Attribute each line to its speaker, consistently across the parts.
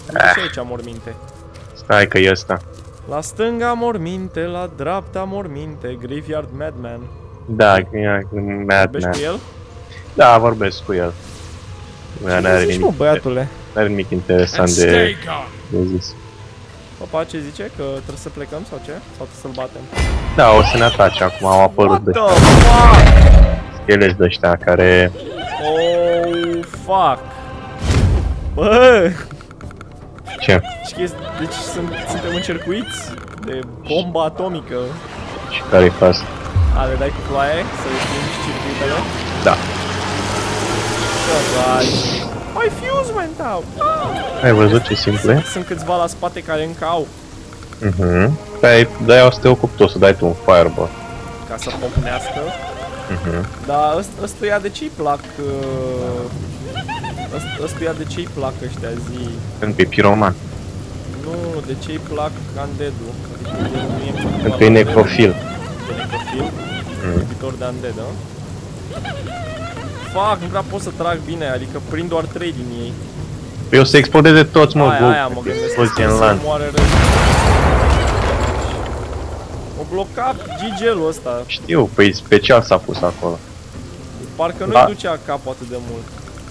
Speaker 1: Uite și aici morminte.
Speaker 2: Stai că e ăsta.
Speaker 1: La stânga morminte, la dreapta morminte, Graveyard Madman.
Speaker 2: Da,
Speaker 1: Vorbești
Speaker 2: Madman.
Speaker 1: cu el?
Speaker 2: Da, vorbesc cu el.
Speaker 1: Ce zici, mă, băiatule?
Speaker 2: N-are nimic interesant de zis.
Speaker 1: Opa, ce zice? Că trebuie să plecăm sau ce? Sau trebuie să-l batem?
Speaker 2: Da, o să ne atace acum, au apărut de
Speaker 1: What the fuck?
Speaker 2: scheleți de ăștia care...
Speaker 1: Oh, fuck. Bă!
Speaker 2: Ce?
Speaker 1: Deci suntem încercuiți de bomba atomică.
Speaker 2: Și care-i fast?
Speaker 1: Ale dai cu ploaie să împingi circuitele?
Speaker 2: Da.
Speaker 1: My fuse went out!
Speaker 2: Ai văzut ce simplu e?
Speaker 1: Sunt câțiva la spate care încă au.
Speaker 2: Păi, de-aia o să te ocupi tu, o să dai tu un fireball.
Speaker 1: Ca să pomnească. Dar ăstuia de ce-i plac... Ăstuia de ce-i plac ăștia zi?
Speaker 2: Pentru că e piroman.
Speaker 1: Nu, de ce-i plac Undead-ul?
Speaker 2: Pentru că e necrofil.
Speaker 1: E necrofil? Iubitor de Undead, da? Fuck, nu prea pot să trag bine, adică prind doar 3 din ei.
Speaker 2: Păi o să explodeze toți, mă,
Speaker 1: aia mă gândesc să moare rău. O bloca GG-ul ăsta.
Speaker 2: Știu, păi special s-a pus acolo.
Speaker 1: Parcă nu-i ducea capul atât de mult.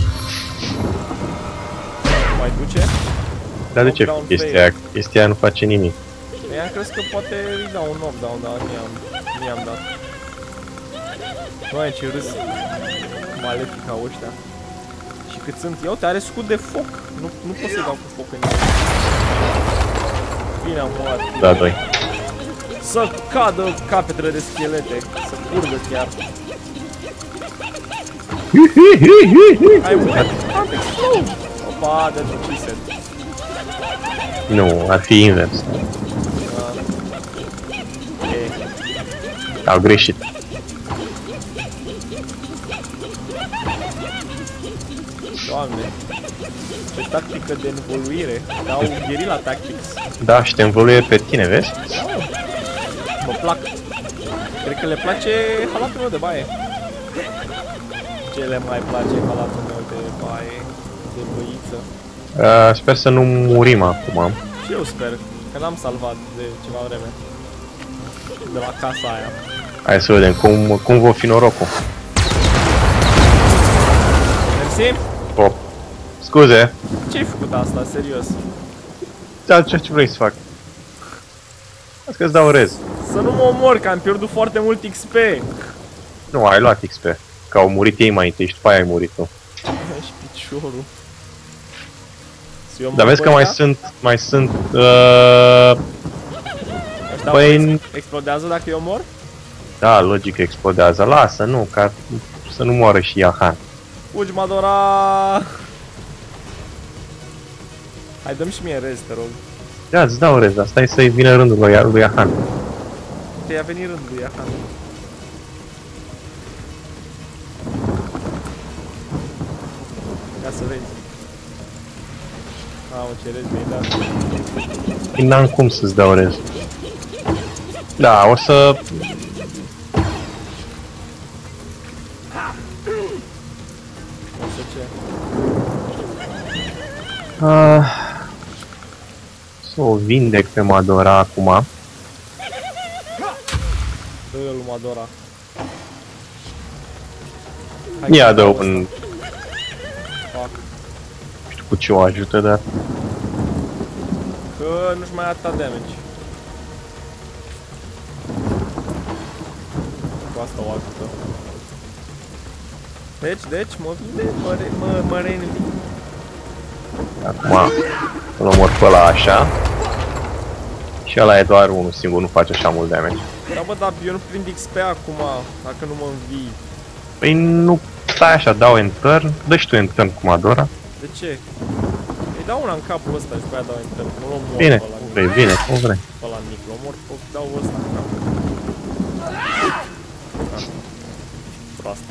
Speaker 1: Mai duce?
Speaker 2: Dar de ce chestia aia? Chestia aia nu face nimic.
Speaker 1: Păi am crezut că poate îi dau un knockdown, dar nu i-am dat. Doamne, ce râs malefica ăștia. Și cât sunt, ia uite, are scut de foc. Nu pot să-i dau cu foc în el. Bine am murat.
Speaker 2: Da, 2.
Speaker 1: Să cadă capetele de schelete, să curgă chiar. Hai, uite, am explode! Opa, de ce se?
Speaker 2: Nu, ar fi invers. Au greșit.
Speaker 1: Doamne, ce tactică de învoluire. Dau guerilla tactics.
Speaker 2: Da, și te învăluie pe tine, vezi?
Speaker 1: Mă plac. Cred că le place halatul meu de baie. Ce le mai place halatul meu de baie, de băiță?
Speaker 2: Sper să nu murim acum.
Speaker 1: Și eu sper, că n-am salvat de ceva vreme. De la casa aia.
Speaker 2: Hai să vedem cum va fi norocul.
Speaker 1: Mersi?
Speaker 2: Oh. Scuze.
Speaker 1: Ce-ai făcut asta, serios?
Speaker 2: Da, ce vrei să fac? Hai că-ți dau rez.
Speaker 1: Să nu mă omor, că am pierdut foarte mult XP.
Speaker 2: Nu, ai luat XP. Că au murit ei mai întâi și după aia ai murit tu.
Speaker 1: Și piciorul.
Speaker 2: Dar vezi că mai sunt
Speaker 1: Păi... explodează dacă eu mor?
Speaker 2: Da, logic explodează. Lasă, nu, ca să nu moară și Yahan.
Speaker 1: Fugi, Madora! Hai, dă-mi și mie rez, te rog.
Speaker 2: Da, îți dau rez, dar stai să-i vină rândul lui Yahan.
Speaker 1: Te-i a venit rândul lui Yahan. Ca să vezi. Mamă, ce rez mi-ai dat.
Speaker 2: N-am cum să-ți dau rez. Da, o să... Să o vindec pe Madora acum.
Speaker 1: Dă-l lui Madora.
Speaker 2: Ia dă un... Nu știu cu ce o ajută, dar...
Speaker 1: Că nu-și mai atâta damage. Cu asta o ajută. Deci, mă vine, mă reînvii.
Speaker 2: Acum îl omor pe ăla așa. Și ăla e doar unul singur, nu face așa mult damage.
Speaker 1: Da, bă, dar eu nu prind XP acum, dacă nu mă învii.
Speaker 2: Păi nu, stai așa, dau enter, dă și tu enter cu Madora.
Speaker 1: De ce? Îi dau una în capul ăsta și pe aia dau enter, nu-l omor.
Speaker 2: Bine, cum vrei, bine, cum vrei.
Speaker 1: Ăla mic, l omor, dau ăsta în cap. Proastă.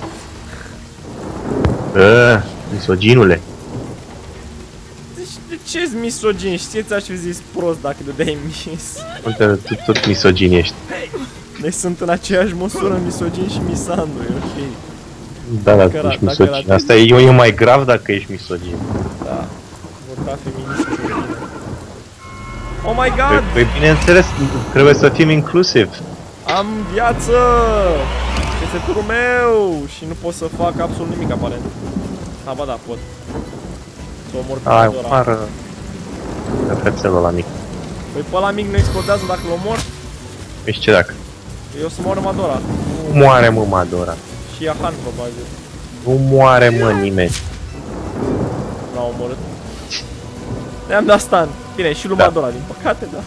Speaker 2: Misoginule.
Speaker 1: Deci, de ce-s misogin? Știi, ți-aș fi zis prost dacă dădeai mis.
Speaker 2: Uite, tu tot misogin ești.
Speaker 1: Deci sunt în aceeași măsură misogin și misandru, e ok.
Speaker 2: Da, da, tu ești misogin. Asta e mai grav dacă ești misogin.
Speaker 1: Da. Urca feministă de tine. Oh my god!
Speaker 2: Păi bineînțeles, trebuie să fim inclusiv.
Speaker 1: Am viață! Este turul meu! Și nu pot să fac absolut nimic aparent. Ah, ba da, pot. Să omor pe
Speaker 2: Ai,
Speaker 1: Madora.
Speaker 2: omoară cățelul ăla mic.
Speaker 1: Păi pe ăla mic nu explodează dacă l omor?
Speaker 2: Ești ce dacă?
Speaker 1: Eu să moară Madora.
Speaker 2: Nu moare mă Madora.
Speaker 1: Și Yahan probabil.
Speaker 2: Nu moare mă nimeni.
Speaker 1: L-a omorât. Ne-am dat stun. Bine, și lui
Speaker 2: Da.
Speaker 1: Madora, din păcate, da.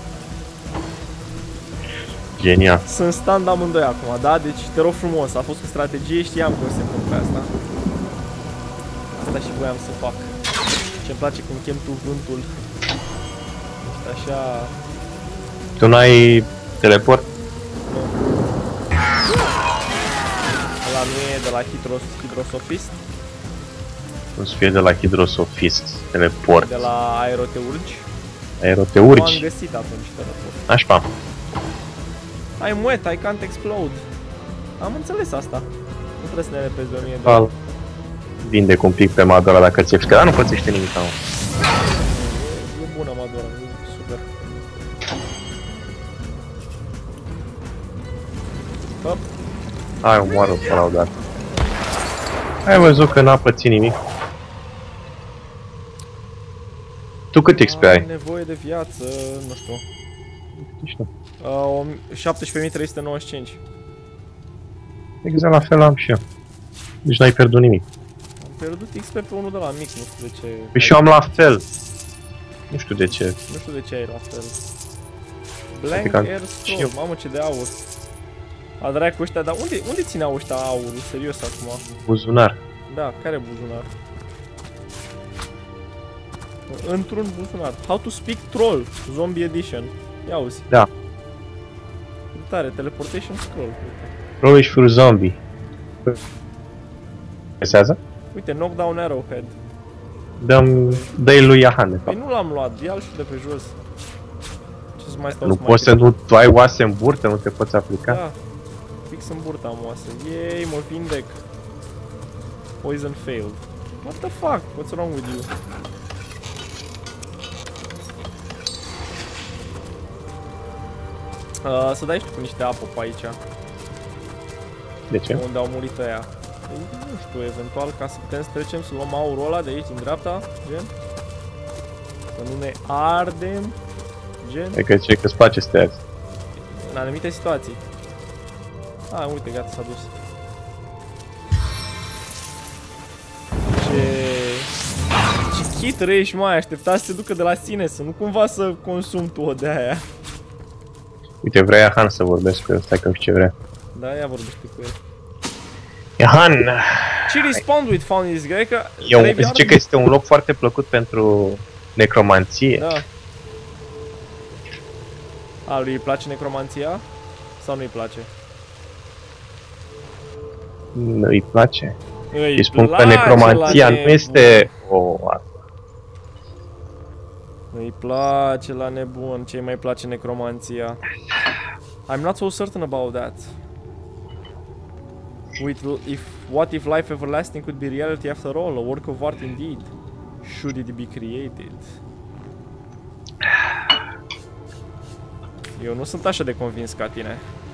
Speaker 2: Genial.
Speaker 1: Sunt stand amândoi acum, da? Deci te rog frumos, a fost o strategie, știam cum se întâmplă asta. Asta și voiam să fac. Ce-mi place cum chem tu vântul. Ești așa...
Speaker 2: Tu n-ai teleport?
Speaker 1: Nu. Ăla nu e de la Hydrosophist,
Speaker 2: Nu să fie de la Hydrosophist, teleport.
Speaker 1: de la Aeroteurgi.
Speaker 2: Aero te
Speaker 1: Nu am
Speaker 2: urci.
Speaker 1: găsit atunci teleport.
Speaker 2: Nașpa.
Speaker 1: I'm wet, I can't explode. Am înțeles asta. Nu trebuie să ne repezi de 1000 de
Speaker 2: Val. Vindec un pic pe Madora dacă ți-e frică, dar nu pățește nimic, mă.
Speaker 1: E bună Madora, e super. Hop.
Speaker 2: Hai, omoară pe la odată. Ai văzut că n-a pățit nimic. Tu cât XP ai?
Speaker 1: Am nevoie de viață, nu știu.
Speaker 2: Nu știu.
Speaker 1: 17.395.
Speaker 2: Exact la fel am și eu. Deci n-ai pierdut nimic.
Speaker 1: Am pierdut XP pe unul de la mic, nu știu de ce.
Speaker 2: Păi și eu am la fel. Nu știu de ce.
Speaker 1: Nu știu de ce ai la fel. Blank
Speaker 2: Adică
Speaker 1: Air
Speaker 2: și
Speaker 1: Scroll, mamă ce de aur. A dracu ăștia, dar unde țineau ăștia aurul? Serios acum.
Speaker 2: Buzunar.
Speaker 1: Da, care buzunar? Într-un buzunar. How to speak troll, Zombie Edition. Ia auzi.
Speaker 2: Da.
Speaker 1: Tare, teleportation scroll.
Speaker 2: Rollish for zombie. Pesează?
Speaker 1: Uite, knockdown arrowhead.
Speaker 2: Dă-i lui Yahan, de
Speaker 1: Păi
Speaker 2: fapt.
Speaker 1: nu l-am luat, ia-l și de pe jos. Ce să mai stau
Speaker 2: Nu
Speaker 1: să mai
Speaker 2: poți să nu, tu ai oase în burtă, nu te poți aplica?
Speaker 1: Da. Fix în burta am oasă. Yay, mă vindec. Poison failed. What the fuck? What's wrong with you? Să dai și tu cu niște apă pe aici,
Speaker 2: De ce?
Speaker 1: unde au murit ăia. Păi, nu știu, eventual ca să putem să trecem, să luăm aurul ăla de aici, din dreapta, gen. Să nu ne ardem, gen.
Speaker 2: E că ce că-ți place să te arzi.
Speaker 1: În anumite situații. Ah, uite, gata, s-a dus. Ce chit ești, mai aștepta să se ducă de la sine, să nu cumva să consumi tu o de aia.
Speaker 2: Uite, vrea Yahan să vorbesc cu el, stai că nu știu ce vrea.
Speaker 1: Da, ia vorbește cu el.
Speaker 2: Yahan!
Speaker 1: Ce respawn with found in this graveyard?
Speaker 2: Zice că este un loc foarte plăcut pentru necromanție.
Speaker 1: Da. A, lui îi place necromanția? Sau nu îi place?
Speaker 2: Îi place.
Speaker 1: Îi
Speaker 2: spun că
Speaker 1: place
Speaker 2: necromanția
Speaker 1: la
Speaker 2: nu este o...
Speaker 1: Îi place la nebun, ce mai place necromanția. I'm not so certain about that. What if life everlasting could be reality after all, a work of art indeed? Should it be created? Eu nu sunt așa de convins ca tine.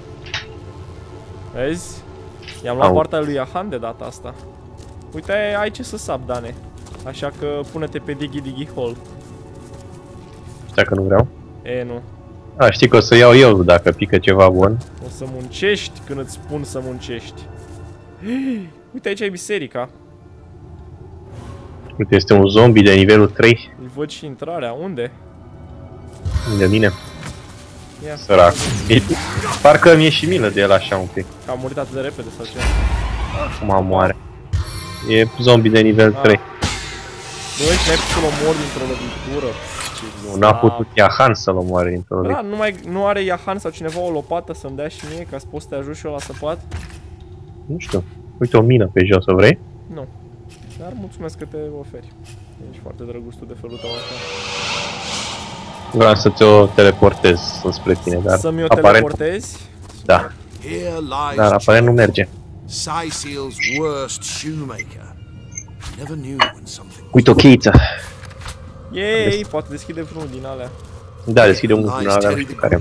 Speaker 1: Vezi? I-am luat partea lui Yahan de data asta. Uite, ai ce să sap, Dane. Așa că pune-te pe Diggy Diggy Hole.
Speaker 2: Știa că nu vreau.
Speaker 1: E, nu.
Speaker 2: A, știi că o să iau eu dacă pică ceva bun.
Speaker 1: O să muncești când îți spun să muncești. Uite, aici e biserica.
Speaker 2: Uite, este un zombie de nivelul 3.
Speaker 1: Îl văd și intrarea. Unde?
Speaker 2: De mine.
Speaker 1: Ia.
Speaker 2: Sărac. Parcă mi-e și milă de el așa un pic.
Speaker 1: Că a murit atât de repede sau ce?
Speaker 2: Acum moare. E zombie de nivel 3.
Speaker 1: Băi, n-ai putut să-l omori dintr-o lovitură.
Speaker 2: N-a putut Yahan să-l omoare dintr-o
Speaker 1: Da, nu are Yahan sau cineva o lopată să-mi dea și mie ca să pot să te ajut și eu la săpat?
Speaker 2: Nu știu. Uite o mină pe jos, o vrei?
Speaker 1: Nu. Dar mulțumesc că te oferi. Ești foarte drăguț tu de felul tău asta.
Speaker 2: Vreau să ți-o teleportez înspre tine, dar
Speaker 1: să mi-o
Speaker 2: aparent...
Speaker 1: teleportezi?
Speaker 2: Da. Dar aparent nu merge.
Speaker 3: Saiseal's worst shoemaker. Never knew when something.
Speaker 2: Uite o cheiță.
Speaker 1: Yay, poate deschide vreunul din alea.
Speaker 2: Da, deschide unul din alea, nu știu care.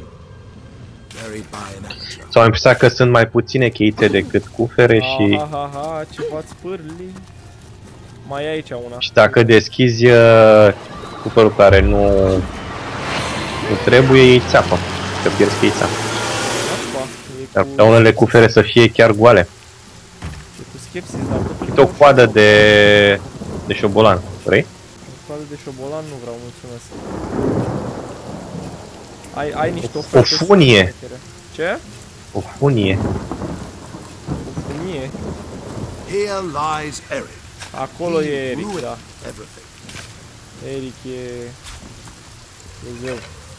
Speaker 2: S-au impresia că sunt mai puține cheițe decât cufere și...
Speaker 1: Ha, ce v-ați pârli. Mai e aici una.
Speaker 2: Și dacă deschizi cufărul care nu trebuie, iei țeapă. Că pierzi cheița. Dar putea unele cufere să fie chiar goale.
Speaker 1: E cu skepsis, dar
Speaker 2: uite o coadă de șobolan, vrei?
Speaker 1: O coadă de șobolan nu vreau, mulțumesc. Ai niște oferte.
Speaker 2: O funie!
Speaker 1: Ce?
Speaker 2: O funie.
Speaker 1: O funie?
Speaker 3: Here lies Eric.
Speaker 1: Acolo e Eric, da. Eric e... Dumnezeu.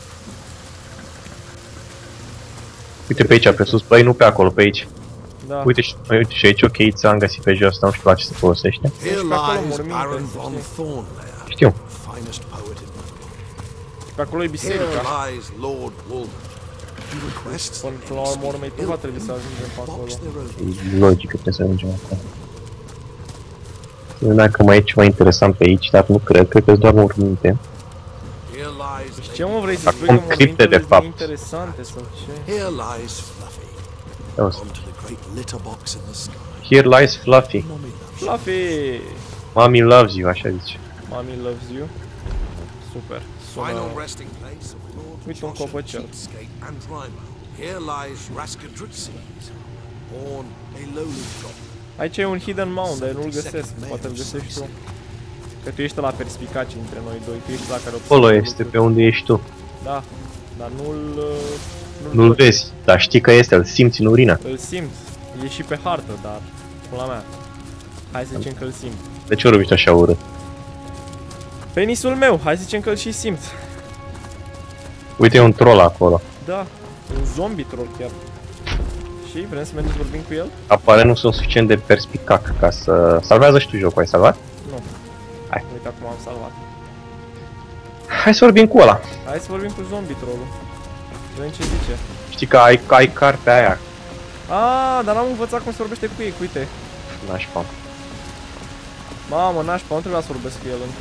Speaker 2: Uite pe aici, pe sus, băi, nu pe acolo, pe aici.
Speaker 1: Da.
Speaker 2: Uite și aici o cheiță am găsit pe jos, nu știu la ce se folosește.
Speaker 3: Here lies Baron von Thornlair.
Speaker 2: Știu.
Speaker 3: Finest poet in London.
Speaker 1: Pe acolo e biserica.
Speaker 3: Here lies Lord Woolman. He requests
Speaker 1: Până la urmă, urmei, tu va trebui să ajungem pe acolo.
Speaker 2: E logic că trebuie să ajungem acolo. Nu știu dacă mai e ceva interesant pe aici, dar nu cred, cred că sunt doar morminte.
Speaker 1: Ce mă vrei să spui că
Speaker 2: cripte,
Speaker 1: momentele interesante sau ce?
Speaker 3: Here lies Fluffy. Onto the great litter box in the sky.
Speaker 2: Here lies Fluffy.
Speaker 1: Fluffy!
Speaker 2: Mommy loves you, așa zice.
Speaker 1: Mommy loves you. Super.
Speaker 3: Final resting place of Lord
Speaker 1: Uite un copăcel.
Speaker 3: Cheapskate and Rhymer. Here lies Rascadrixes, born a lowly drop.
Speaker 1: Aici e un hidden mound, dar nu-l găsesc. Poate-l găsești tu. Că tu ești la perspicace între noi doi, tu ești la care observi.
Speaker 2: Acolo este pe unde ești tu.
Speaker 1: Da, dar
Speaker 2: nu-l vezi, dar știi că este, îl simți în urină.
Speaker 1: Îl simți, e și pe hartă, dar pula mea. Hai să zicem că îl simt.
Speaker 2: De ce vorbiți așa urât?
Speaker 1: Penisul meu, hai să zicem că îl și simt.
Speaker 2: Uite, e un troll acolo.
Speaker 1: Da, un zombie troll chiar. Și vrem să mergem să vorbim cu el?
Speaker 2: Apare nu sunt suficient de perspicac ca să... Salvează și tu jocul, ai salvat?
Speaker 1: Nu.
Speaker 2: Hai.
Speaker 1: Uite acum am salvat.
Speaker 2: Hai să vorbim cu ăla.
Speaker 1: Hai să vorbim cu zombie trollul. Vedem ce zice.
Speaker 2: Știi că ai cartea aia.
Speaker 1: Ah, dar n-am învățat cum se vorbește cu ei, uite.
Speaker 2: Nașpa.
Speaker 1: Mamă, nașpa, nu trebuia să vorbesc cu el încă.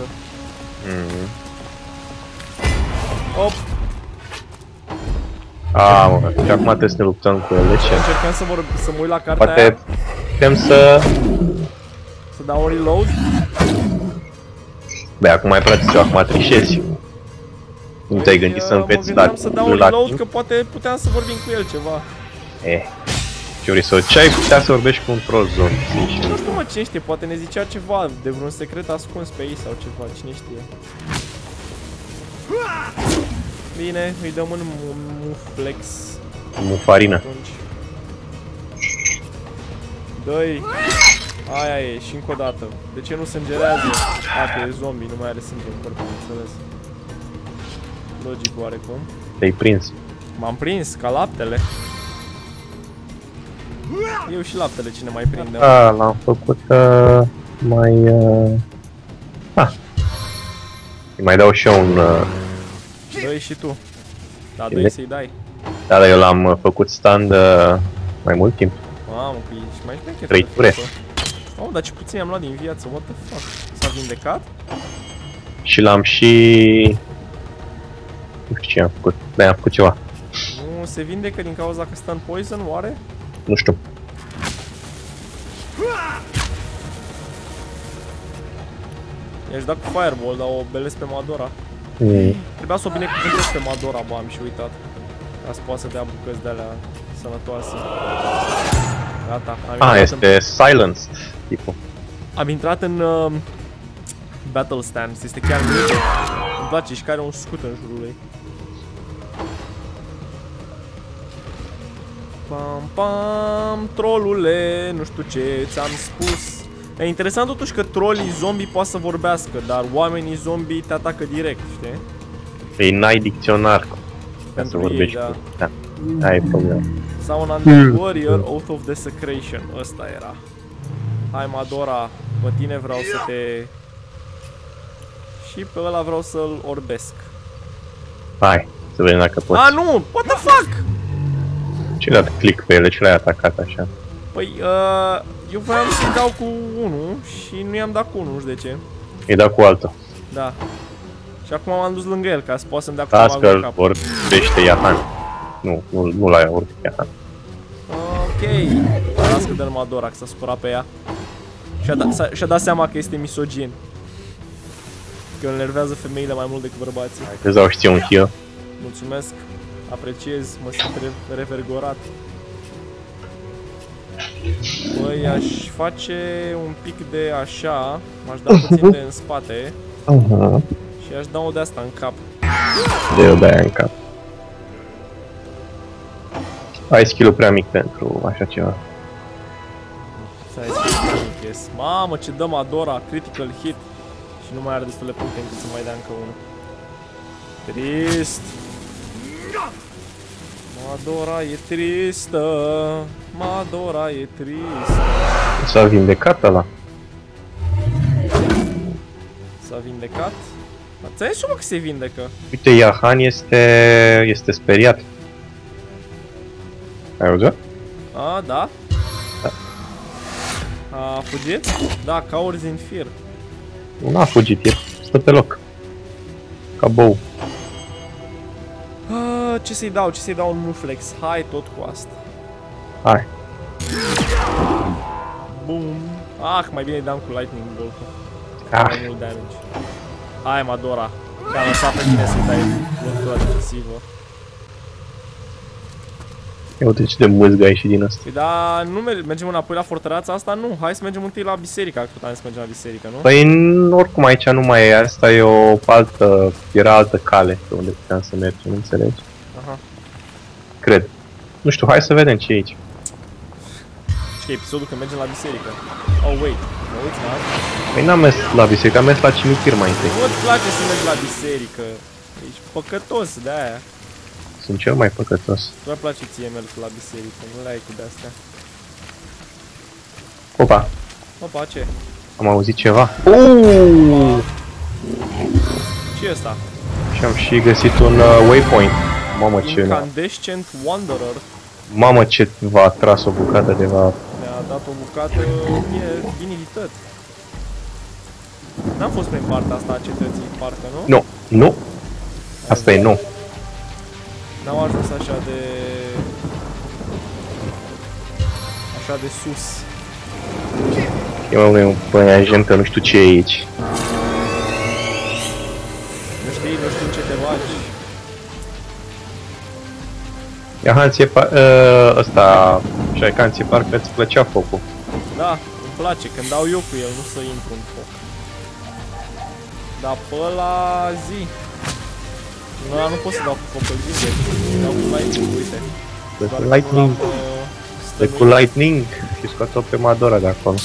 Speaker 1: Op!
Speaker 2: Mă, și acum trebuie să ne luptăm cu el, de ce?
Speaker 1: Încercăm să mă uit la cartea
Speaker 2: Poate
Speaker 1: aia.
Speaker 2: putem să...
Speaker 1: Să dau un reload?
Speaker 2: Băi, acum ai frate, acum trișezi. Nu te-ai gândit să înveți
Speaker 1: la timp? Să dau un reload, că poate puteam să vorbim cu el ceva.
Speaker 2: Chioriso, ce ai putea să vorbești cu un troll zombie?
Speaker 1: Nu știu, mă, cine știe, poate ne zicea ceva de vreun secret ascuns pe ei sau ceva, cine știe. Bine, îi dăm un muflex.
Speaker 2: Mufarină.
Speaker 1: Atunci. Dă-i. Aia e, și încă o dată. De ce nu sângerează? Că e zombie, nu mai are sânge în corp, am înțeles. Logic oarecum.
Speaker 2: Te-ai prins.
Speaker 1: M-am prins, ca laptele. Eu și laptele, cine mai prinde?
Speaker 2: L-am făcut mai... Îi mai dau și eu un...
Speaker 1: Dă-i și tu. Da, dă-i să-i dai.
Speaker 2: Da, dar eu l-am făcut stand mai mult timp.
Speaker 1: Mamă, că ești mai șmecher.
Speaker 2: 3 ture.
Speaker 1: Oh, dar ce puțin am luat din viață, what the fuck? S-a vindecat?
Speaker 2: Și l-am și... Nu știu ce am făcut, da, am făcut ceva.
Speaker 1: Nu se vindecă din cauza că stă în poison, oare?
Speaker 2: Nu știu.
Speaker 1: I-aș da cu fireball, dar o belesc pe Madora. Trebuia să o binecuvântez pe Madora, bă, am și uitat. Ca să poată să dea bucăți de-alea sănătoase. Gata,
Speaker 2: este silenced, tipul.
Speaker 1: Am intrat în Battle Stance, este chiar mic. Îmi place și care un scut în jurul ei. Pam, pam, trollule, nu știu ce ți-am spus. E interesant totuși că trollii zombie poate să vorbească, dar oamenii zombie te atacă direct, știi?
Speaker 2: Păi n-ai dicționar ca să vorbești cu... Da, aia e problema.
Speaker 1: Sau un Undead Warrior, Oath of Desecration, ăsta era. Hai Madora, pe tine vreau să te... Și pe ăla vreau să-l orbesc.
Speaker 2: Hai, să vedem dacă poți.
Speaker 1: Nu! What the fuck?
Speaker 2: Ce dat click pe ele, ce l-ai atacat așa?
Speaker 1: Păi, eu voiam să-i dau cu unul și nu i-am dat cu unul, nu știu de ce.
Speaker 2: I-ai dat cu altul.
Speaker 1: Da. Și acum m-am dus lângă el, ca să poată să-mi dea cu
Speaker 2: Las
Speaker 1: magul în
Speaker 2: că
Speaker 1: cap.
Speaker 2: vorbește Iahan. Nu l-ai vorbit Iahan.
Speaker 1: Ok. Las că dă-l Madora, că s-a supărat pe ea. Și-a dat seama că este misogin. Că îl enervează femeile mai mult decât bărbații.
Speaker 2: Îți dau și ție un heal.
Speaker 1: Mulțumesc. Apreciez, mă simt revergorat. Băi, aș face un pic de așa. M-aș da puțin de în spate. Și aș da o de asta în cap.
Speaker 2: De-o de-aia în cap. Ai skill-ul prea mic pentru așa ceva.
Speaker 1: Să-i spun, yes. Mamă, ce dă Madora, critical hit. Și nu mai are destule puncte încât să mai dea încă unul. Trist. Madora e tristă. Madora e tristă.
Speaker 2: S-a vindecat ăla.
Speaker 1: S-a vindecat? Ți-ai zis, mă, că se vindecă?
Speaker 2: Uite, Iahan este speriat. Ai auzit?
Speaker 1: A, da?
Speaker 2: Da.
Speaker 1: A fugit? Da, cowards in fear.
Speaker 2: Nu a fugit, stă pe loc. Ca bou.
Speaker 1: Ce să-i dau? Ce să-i dau un Muflex? Hai tot cu asta.
Speaker 2: Hai.
Speaker 1: Boom. Ah, mai bine îi dam cu Lightning Bolt-ul. Mai mult damage. Hai, Madora. Te-am lăsat pe tine să-i dai lovitura defensivă.
Speaker 2: Ia uite ce de mâzgă ai și din asta.
Speaker 1: Păi da, nu mergem înapoi la fortăreața asta? Nu, hai să mergem întâi la biserică, că tot am zis să mergem la biserică, nu?
Speaker 2: Păi oricum aici nu mai e, asta e o altă, era altă cale pe unde puteam să mergem, înțelegi?
Speaker 1: Aha.
Speaker 2: Cred. Nu știu, hai să vedem ce e aici.
Speaker 1: Și că episodul când mergem la biserică. Oh, wait, mă uiți la asta?
Speaker 2: Păi n-am mers la biserică, am mers la cimitir mai întâi.
Speaker 1: Nu-ți place să mergi la biserică. Ești păcătos de-aia.
Speaker 2: Sunt cel mai păcătos.
Speaker 1: Nu-mi place ție mersul la biserică, nu le ai cu de-astea.
Speaker 2: Opa,
Speaker 1: Opa, ce?
Speaker 2: am auzit ceva.
Speaker 1: Ce e ăsta?
Speaker 2: Și am și găsit un waypoint. Mamă ce...
Speaker 1: Incandescent Wanderer.
Speaker 2: Mamă ce v-a atras o bucată de va...
Speaker 1: Mi-a dat o bucată bine editat. N-am fost prin partea asta a cetății, parcă, nu?
Speaker 2: Nu. Asta e nu.
Speaker 1: N-au ajuns așa de... așa de sus.
Speaker 2: E mai un păianjen că nu știu ce e aici.
Speaker 1: Nu știu în ce te bagi.
Speaker 2: Iahan, ție ăsta... Shaikan, ție parcă îți plăcea focul.
Speaker 1: Da, îmi place, când dau eu cu el, nu să intru în foc. Dar pe ăla zi. Nu pot să dau cu foc, îl vinde. Dau cu lightning, uite.
Speaker 2: Dă cu lightning. Dă cu lightning și scoate-o pe Madora de acolo.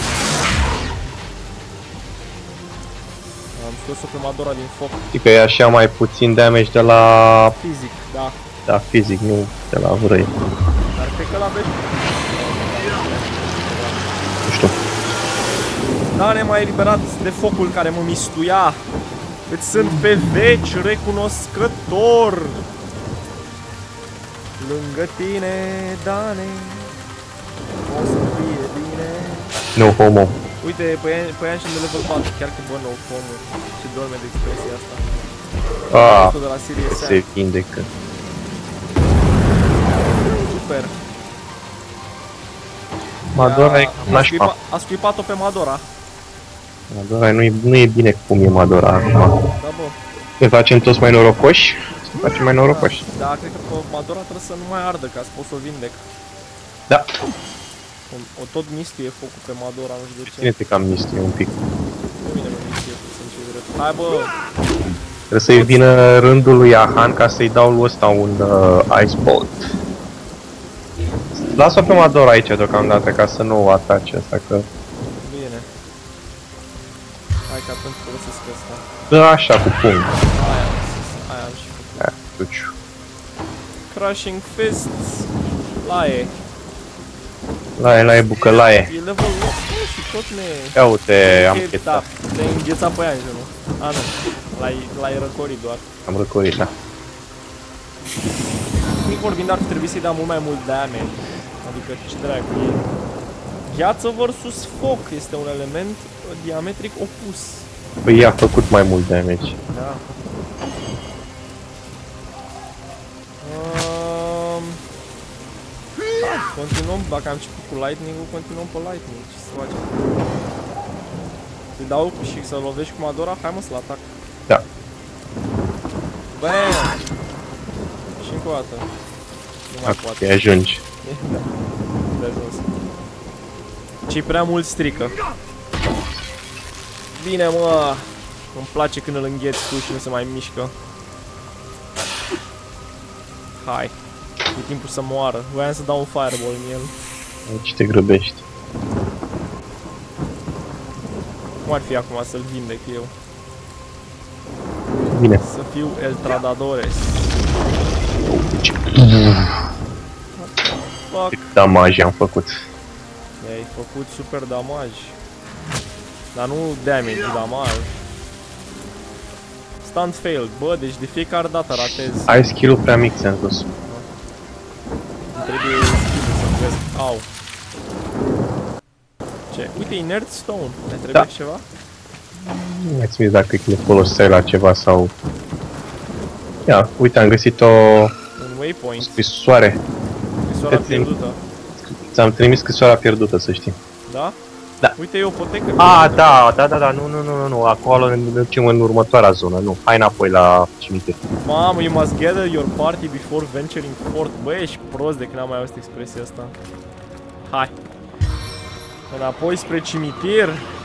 Speaker 1: Am scos-o pe Madora din foc.
Speaker 2: Știi că e așa mai puțin damage de la...
Speaker 1: Fizic, da.
Speaker 2: Da, fizic, nu de la vrăi.
Speaker 1: Dar cred că la veci.
Speaker 2: Nu știu.
Speaker 1: Da, ne-am mai eliberat de focul care mă mistuia. Îți sunt pe veci recunoscător. Lângă tine, Dane, o să fie bine.
Speaker 2: No homo.
Speaker 1: Uite, pe ea de level 4, chiar că bă, no homo. Ce dorme de expresia asta. De la Sirius Sam.
Speaker 2: Se vindecă.
Speaker 1: Super.
Speaker 2: Madora e nașpa.
Speaker 1: A scuipat-o pe Madora.
Speaker 2: Madora nu e bine cum e Madora acum.
Speaker 1: Da, bă.
Speaker 2: Ne facem toți mai norocoși? Să ne facem mai norocoși.
Speaker 1: Da, cred că Madora trebuie să nu mai ardă ca să pot să o vindec.
Speaker 2: Da.
Speaker 1: O tot mistuie focul pe Madora, nu știu de ce.
Speaker 2: Ține-te cam mistie un pic.
Speaker 1: Pe mine mă mistuie puțin ce drept. Hai bă!
Speaker 2: Trebuie să-i vină rândul lui Iahan ca să-i dau lui ăsta un Ice Bolt. Lasă-o pe Madora aici deocamdată ca să nu o atace asta că...
Speaker 1: Bine. Hai că atunci folosesc ăsta.
Speaker 2: Dă așa cu punct.
Speaker 1: Aia am și făcut.
Speaker 2: Aia, duciu.
Speaker 1: Crushing Fists. Laie.
Speaker 2: Laie, bucălaie.
Speaker 1: E level 8 și tot ne...
Speaker 2: Ia uite, am
Speaker 1: Da,
Speaker 2: chetat.
Speaker 1: te-ai înghețat pe Angel, nu? A, nu. L-ai răcorit doar.
Speaker 2: Am răcorit, da.
Speaker 1: Mic vorbind, ar fi trebuit să-i dea mult mai mult damage. Adică, ce dracu e? Gheață versus foc este un element diametric opus.
Speaker 2: Păi i-a făcut mai mult damage.
Speaker 1: Da. Continuăm, dacă am început cu lightning-ul, continuăm pe lightning. Ce să facem? Îi dau și să lovești cu Madora? Hai mă să-l atac.
Speaker 2: Da.
Speaker 1: Bam! Și încă o dată. Nu mai poate.
Speaker 2: Ok, ajungi.
Speaker 1: Da. De jos. Ce-i prea mult strică. Bine mă! Îmi place când îl îngheți tu și nu se mai mișcă. Hai. E timpul să moară. Voiam să dau un fireball în el.
Speaker 2: Aici te grăbești.
Speaker 1: Cum ar fi acum să-l vindec eu?
Speaker 2: Bine.
Speaker 1: Să fiu El Tradadores. Fuck.
Speaker 2: Cât damage am făcut.
Speaker 1: Mi-ai făcut super damage. Dar nu damage, damage. Stunt failed. Bă, deci de fiecare dată ratez.
Speaker 2: Ai skill-ul prea mic, ți-am spus.
Speaker 1: Trebuie să învăț. Au. Ce? Uite, inert stone. Ne trebuie ceva?
Speaker 2: Nu mai țin dacă le foloseai la ceva sau... Ia, uite, am găsit o
Speaker 1: Un waypoint.
Speaker 2: scrisoare.
Speaker 1: Scrisoarea pierdută.
Speaker 2: Ți-am trimis scrisoarea pierdută, să știi.
Speaker 1: Da?
Speaker 2: Da.
Speaker 1: Uite, e o potecă.
Speaker 2: Da, nu, acolo ne ducem în următoarea zonă, nu, hai înapoi la cimitir.
Speaker 1: Mamă, you must gather your party before venturing forth. Bă, ești prost de când am mai auzit expresia asta. Hai. Înapoi spre cimitir.